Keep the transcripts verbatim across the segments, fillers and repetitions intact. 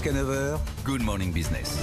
Jusqu'à neuf heures, Good Morning Business.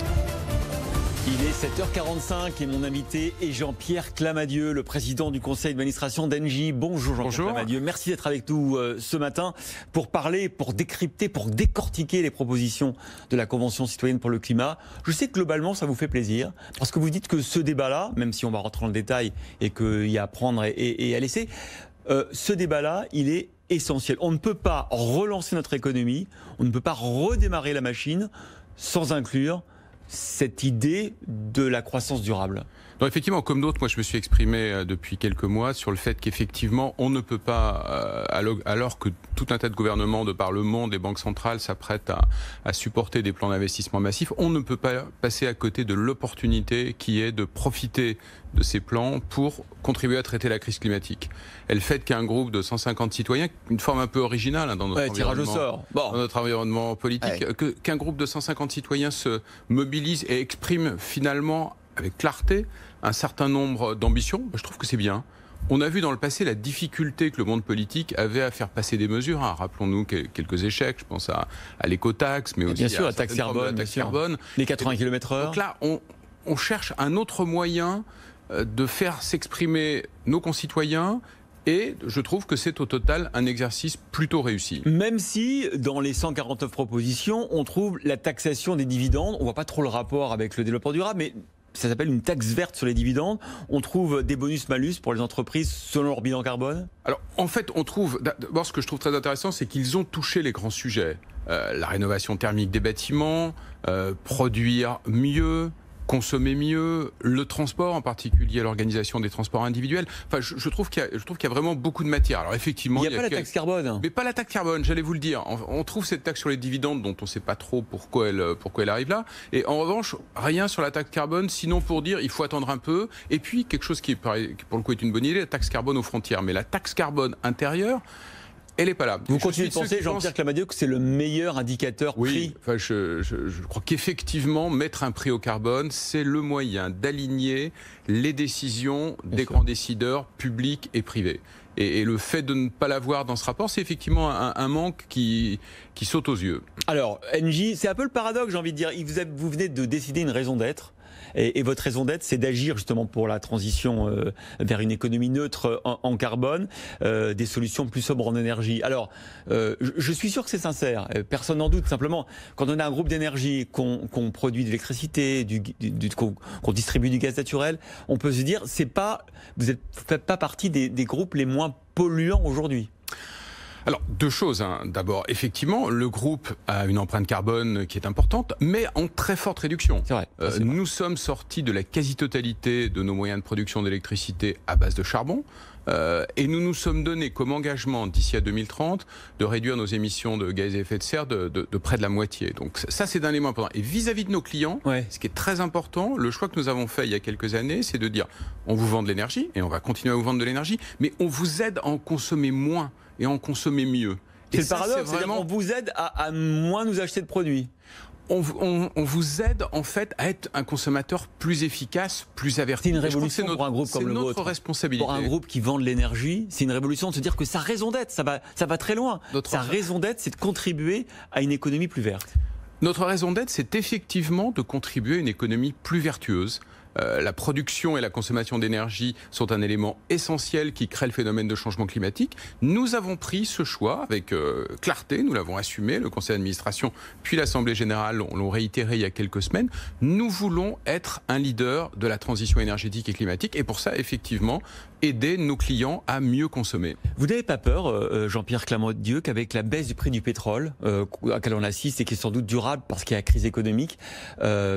Il est sept heures quarante-cinq et mon invité est Jean-Pierre Clamadieu, le président du conseil d'administration d'Engie. Bonjour Jean-Pierre Clamadieu, merci d'être avec nous euh, ce matin pour parler, pour décrypter, pour décortiquer les propositions de la Convention citoyenne pour le climat. Je sais que globalement ça vous fait plaisir, parce que vous dites que ce débat-là, même si on va rentrer dans le détail et qu'il y a à prendre et, et, et à laisser, euh, ce débat-là, il est essentiel. On ne peut pas relancer notre économie, on ne peut pas redémarrer la machine sans inclure cette idée de la croissance durable. Non, effectivement, comme d'autres, moi je me suis exprimé depuis quelques mois sur le fait qu'effectivement on ne peut pas, euh, alors que tout un tas de gouvernements de par le monde, des banques centrales s'apprêtent à, à supporter des plans d'investissement massifs, on ne peut pas passer à côté de l'opportunité qui est de profiter de ces plans pour contribuer à traiter la crise climatique. Et le fait qu'un groupe de cent cinquante citoyens, une forme un peu originale hein, dans, notre ouais, tirage au sort. Bon. dans notre environnement politique, ouais. que, qu'un groupe de cent cinquante citoyens se mobilise et exprime finalement avec clarté un certain nombre d'ambitions, je trouve que c'est bien. On a vu dans le passé la difficulté que le monde politique avait à faire passer des mesures. Hein. Rappelons-nous quelques échecs, je pense à, à l'éco-taxe, mais aussi bien sûr, à la taxe carbone, la taxe carbone. Les quatre-vingts kilomètres heure. Donc là, on, on cherche un autre moyen de faire s'exprimer nos concitoyens. Et je trouve que c'est au total un exercice plutôt réussi. Même si, dans les cent quarante-neuf propositions, on trouve la taxation des dividendes. On ne voit pas trop le rapport avec le développement durable, mais ça s'appelle une taxe verte sur les dividendes. On trouve des bonus-malus pour les entreprises selon leur bilan carbone. Alors, en fait, on trouve... D'abord, ce que je trouve très intéressant, c'est qu'ils ont touché les grands sujets. Euh, la rénovation thermique des bâtiments, euh, produire mieux, consommer mieux, le transport, en particulier l'organisation des transports individuels. Enfin, je, je trouve qu'il y a, je trouve qu'il y a vraiment beaucoup de matière. Alors effectivement, il n'y a, a pas la quel... taxe carbone. Mais pas la taxe carbone, j'allais vous le dire. On, on trouve cette taxe sur les dividendes dont on ne sait pas trop pourquoi elle, pourquoi elle arrive là. Et en revanche, rien sur la taxe carbone, sinon pour dire il faut attendre un peu. Et puis quelque chose qui, qui pour le coup est une bonne idée, la taxe carbone aux frontières. Mais la taxe carbone intérieure, elle n'est pas là. Vous continuez de penser, Jean-Pierre pense... Clamadieu, que c'est le meilleur indicateur oui, prix enfin, je, je, je crois qu'effectivement, mettre un prix au carbone, c'est le moyen d'aligner les décisions Bien des sûr. grands décideurs publics et privés. Et, et le fait de ne pas l'avoir dans ce rapport, c'est effectivement un, un manque qui, qui saute aux yeux. Alors, Engie, c'est un peu le paradoxe, j'ai envie de dire. Vous, avez, vous venez de décider une raison d'être. Et, et votre raison d'être, c'est d'agir justement pour la transition euh, vers une économie neutre en, en carbone, euh, des solutions plus sobres en énergie. Alors, euh, je, je suis sûr que c'est sincère, personne n'en doute. Simplement, quand on a un groupe d'énergie, qu'on qu'on produit de l'électricité, du, du, du, qu'on qu'on distribue du gaz naturel, on peut se dire, c'est pas, vous ne faites pas partie des, des groupes les moins polluants aujourd'hui. Alors, deux choses. Hein. D'abord, effectivement, le groupe a une empreinte carbone qui est importante, mais en très forte réduction. C'est vrai, euh, c'est vrai. Nous sommes sortis de la quasi-totalité de nos moyens de production d'électricité à base de charbon. Euh, et nous nous sommes donné comme engagement d'ici à deux mille trente de réduire nos émissions de gaz à effet de serre de, de, de près de la moitié. Donc ça, c'est un élément important. Et vis-à-vis de nos clients, ouais. ce qui est très important, le choix que nous avons fait il y a quelques années, c'est de dire on vous vend de l'énergie et on va continuer à vous vendre de l'énergie, mais on vous aide à en consommer moins et à en consommer mieux. C'est le paradoxe, c'est vraiment... on vous aide à, à moins nous acheter de produits. On, on, on vous aide en fait à être un consommateur plus efficace, plus averti. C'est une révolution notre, pour un groupe comme le vôtre. C'est vôtre. notre responsabilité. Pour un groupe qui vend de l'énergie, c'est une révolution de se dire que sa raison d'être, ça va, ça va très loin. Notre sa raison d'être, c'est de contribuer à une économie plus verte. Notre raison d'être, c'est effectivement de contribuer à une économie plus vertueuse. Euh, la production et la consommation d'énergie sont un élément essentiel qui crée le phénomène de changement climatique. Nous avons pris ce choix avec euh, clarté, nous l'avons assumé, le conseil d'administration puis l'Assemblée générale l'ont réitéré il y a quelques semaines. Nous voulons être un leader de la transition énergétique et climatique et pour ça, effectivement, aider nos clients à mieux consommer. Vous n'avez pas peur, euh, Jean-Pierre Clamadieu, qu'avec la baisse du prix du pétrole, euh, à laquelle on assiste et qui est sans doute durable parce qu'il y a la crise économique, euh,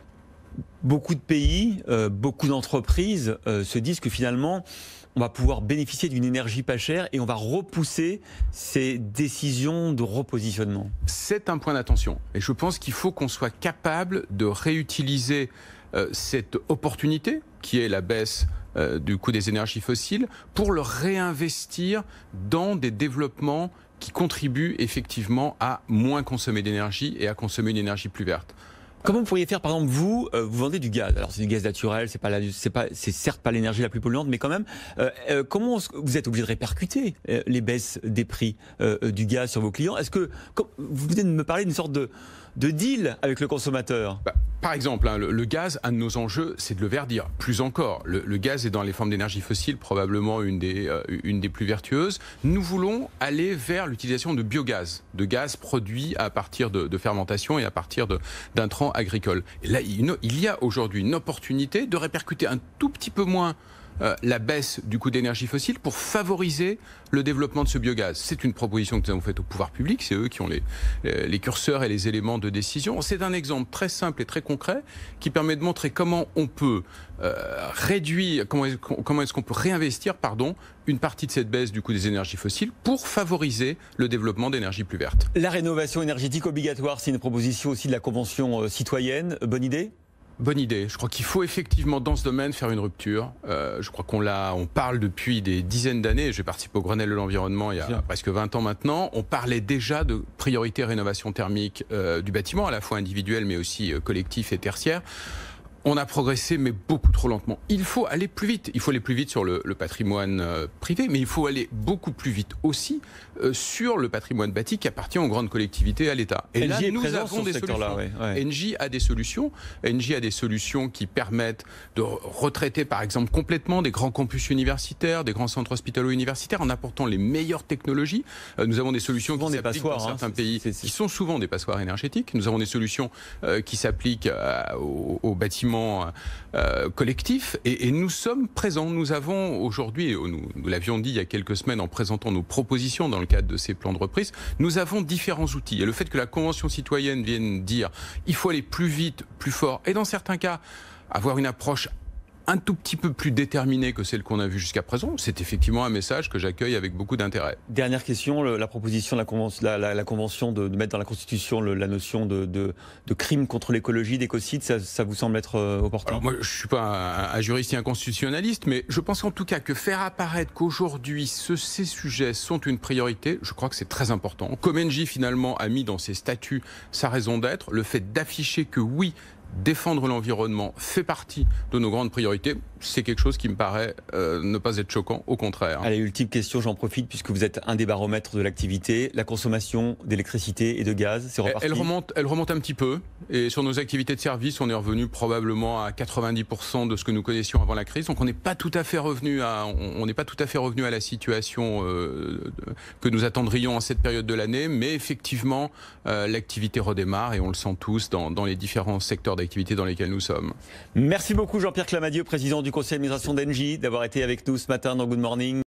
beaucoup de pays, euh, beaucoup d'entreprises euh, se disent que finalement, on va pouvoir bénéficier d'une énergie pas chère et on va repousser ces décisions de repositionnement. C'est un point d'attention. Et je pense qu'il faut qu'on soit capable de réutiliser euh, cette opportunité qui est la baisse euh, du coût des énergies fossiles pour le réinvestir dans des développements qui contribuent effectivement à moins consommer d'énergie et à consommer une énergie plus verte. Comment vous pourriez faire, par exemple, vous, euh, vous vendez du gaz. Alors c'est du gaz naturel, c'est pas la, c'est pas, c'est certes pas l'énergie la plus polluante, mais quand même, euh, euh, comment vous êtes obligé de répercuter euh, les baisses des prix euh, du gaz sur vos clients? Est-ce que comme, vous venez de me parler d'une sorte de de deal avec le consommateur. Bah, par exemple, hein, le, le gaz, un de nos enjeux, c'est de le verdir. Plus encore, le, le gaz est dans les formes d'énergie fossile probablement une des, euh, une des plus vertueuses. Nous voulons aller vers l'utilisation de biogaz, de gaz produit à partir de, de fermentation et à partir d'intrants agricoles. Et là, il, il y a aujourd'hui une opportunité de répercuter un tout petit peu moins Euh, la baisse du coût d'énergie fossile pour favoriser le développement de ce biogaz. C'est une proposition que nous avons faite au pouvoir public, c'est eux qui ont les, les curseurs et les éléments de décision. C'est un exemple très simple et très concret qui permet de montrer comment on peut euh, réduire, comment est-ce qu'on, comment est-ce qu'on peut réinvestir pardon, une partie de cette baisse du coût des énergies fossiles pour favoriser le développement d'énergies plus vertes. La rénovation énergétique obligatoire, c'est une proposition aussi de la Convention euh, citoyenne. Bonne idée ? Bonne idée. Je crois qu'il faut effectivement dans ce domaine faire une rupture. Euh, je crois qu'on l'a, on parle depuis des dizaines d'années. J'ai participé au Grenelle de l'environnement il y a Bien. presque vingt ans maintenant. On parlait déjà de priorité rénovation thermique euh, du bâtiment, à la fois individuel mais aussi euh, collectif et tertiaire. On a progressé, mais beaucoup trop lentement. Il faut aller plus vite. Il faut aller plus vite sur le, le patrimoine euh, privé, mais il faut aller beaucoup plus vite aussi euh, sur le patrimoine bâti qui appartient aux grandes collectivités, à l'État. Et là, nous avons des solutions. Ouais, ouais. Engie a des solutions. Engie a des solutions qui permettent de retraiter, par exemple, complètement des grands campus universitaires, des grands centres hospitalo-universitaires, en apportant les meilleures technologies. Euh, nous avons des solutions souvent qui s'appliquent dans certains hein, pays, c'est, c'est... qui sont souvent des passoires énergétiques. Nous avons des solutions euh, qui s'appliquent euh, aux, aux bâtiments Euh, collectif et, et nous sommes présents. Nous avons aujourd'hui, nous, nous l'avions dit il y a quelques semaines en présentant nos propositions dans le cadre de ces plans de reprise, nous avons différents outils. Et le fait que la Convention citoyenne vienne dire il faut aller plus vite, plus fort et dans certains cas avoir une approche un tout petit peu plus déterminée que celle qu'on a vue jusqu'à présent, c'est effectivement un message que j'accueille avec beaucoup d'intérêt. Dernière question, le, la proposition de la Convention, la, la, la convention de, de mettre dans la Constitution le, la notion de, de, de crime contre l'écologie, d'écocide, ça, ça vous semble être euh, opportun ? Alors moi, je ne suis pas un, un juriste et un constitutionnaliste, mais je pense en tout cas que faire apparaître qu'aujourd'hui ce, ces sujets sont une priorité, je crois que c'est très important. Comme Engie finalement a mis dans ses statuts sa raison d'être, le fait d'afficher que oui, défendre l'environnement fait partie de nos grandes priorités, c'est quelque chose qui me paraît euh, ne pas être choquant, au contraire. Allez, ultime question, j'en profite puisque vous êtes un des baromètres de l'activité. La consommation d'électricité et de gaz, c'est reparti ? Elle remonte, elle remonte un petit peu et sur nos activités de service, on est revenu probablement à quatre-vingt-dix pour cent de ce que nous connaissions avant la crise. Donc on n'est pas tout à fait revenu à, on n'est pas tout à fait revenu à la situation euh, que nous attendrions en cette période de l'année, mais effectivement euh, l'activité redémarre et on le sent tous dans, dans les différents secteurs d'activité dans lesquels nous sommes. Merci beaucoup Jean-Pierre Clamadieu, président du conseil d'administration d'Engie, d'avoir été avec nous ce matin dans Good Morning.